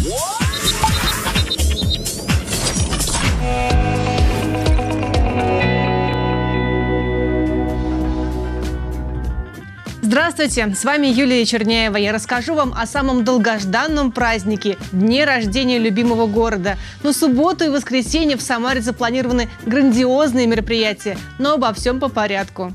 Здравствуйте, с вами Юлия Черняева. Я расскажу вам о самом долгожданном празднике – дне рождения любимого города. На субботу и воскресенье в Самаре запланированы грандиозные мероприятия, но обо всем по порядку.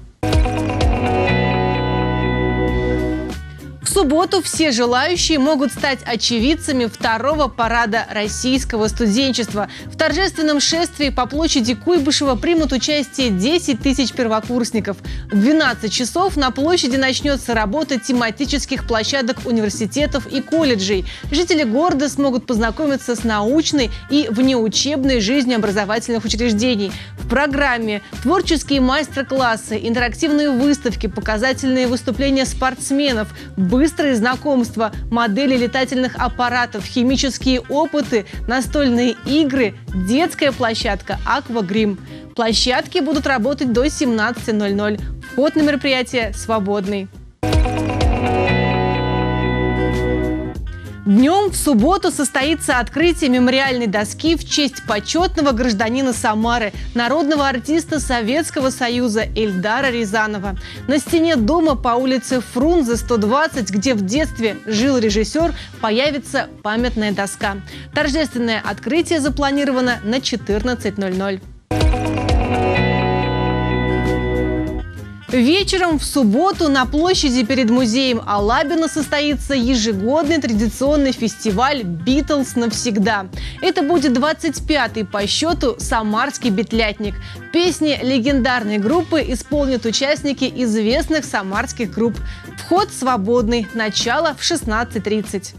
В субботу все желающие могут стать очевидцами второго парада российского студенчества. В торжественном шествии по площади Куйбышева примут участие 10 тысяч первокурсников. В 12 часов на площади начнется работа тематических площадок университетов и колледжей. Жители города смогут познакомиться с научной и внеучебной жизнью образовательных учреждений. В программе творческие мастер-классы, интерактивные выставки, показательные выступления спортсменов, быстрые знакомства, модели летательных аппаратов, химические опыты, настольные игры, детская площадка «Аквагрим». Площадки будут работать до 17:00. Вход на мероприятие свободный. Днем в субботу состоится открытие мемориальной доски в честь почетного гражданина Самары, народного артиста Советского Союза Эльдара Рязанова. На стене дома по улице Фрунзе, 120, где в детстве жил режиссер, появится памятная доска. Торжественное открытие запланировано на 14:00. Вечером в субботу на площади перед музеем Алабина состоится ежегодный традиционный фестиваль «Битлз навсегда». Это будет 25-й по счету «Самарский битлятник». Песни легендарной группы исполнят участники известных самарских групп. Вход свободный. Начало в 16:30.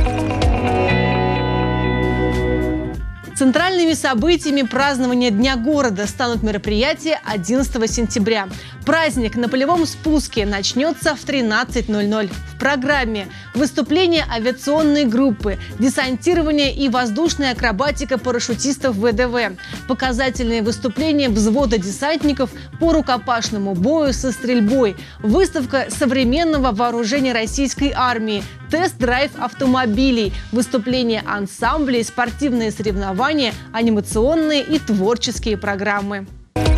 Центральными событиями празднования Дня города станут мероприятия 11 сентября. Праздник на полевом спуске начнется в 13:00. В программе выступления авиационной группы, десантирование и воздушная акробатика парашютистов ВДВ, показательные выступления взвода десантников по рукопашному бою со стрельбой, выставка современного вооружения российской армии, тест-драйв автомобилей, выступления ансамблей, спортивные соревнования, анимационные и творческие программы.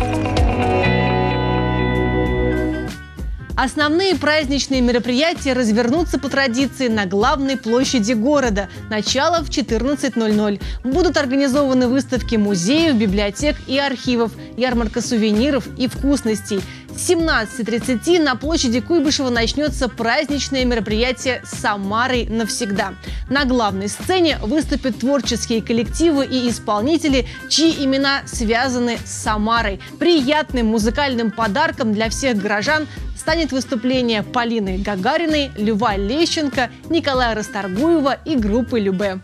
Основные праздничные мероприятия развернутся по традиции на главной площади города. Начало в 14:00. Будут организованы выставки музеев, библиотек и архивов, ярмарка сувениров и вкусностей. С 17:30 на площади Куйбышева начнется праздничное мероприятие «С Самарой навсегда». На главной сцене выступят творческие коллективы и исполнители, чьи имена связаны с Самарой. Приятным музыкальным подарком для всех горожан станет выступление Полины Гагариной, Льва Лещенко, Николая Расторгуева и группы «Любэ».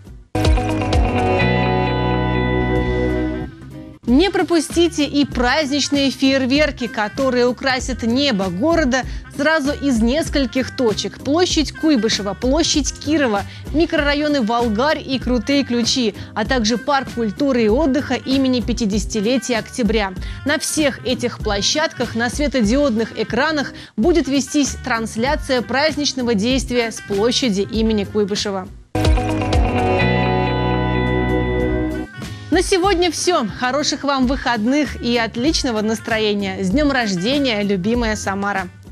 Не пропустите и праздничные фейерверки, которые украсят небо города сразу из нескольких точек. Площадь Куйбышева, площадь Кирова, микрорайоны Волгарь и Крутые Ключи, а также парк культуры и отдыха имени 50-летия Октября. На всех этих площадках на светодиодных экранах будет вестись трансляция праздничного действия с площади имени Куйбышева. На сегодня все. Хороших вам выходных и отличного настроения. С днем рождения, любимая Самара!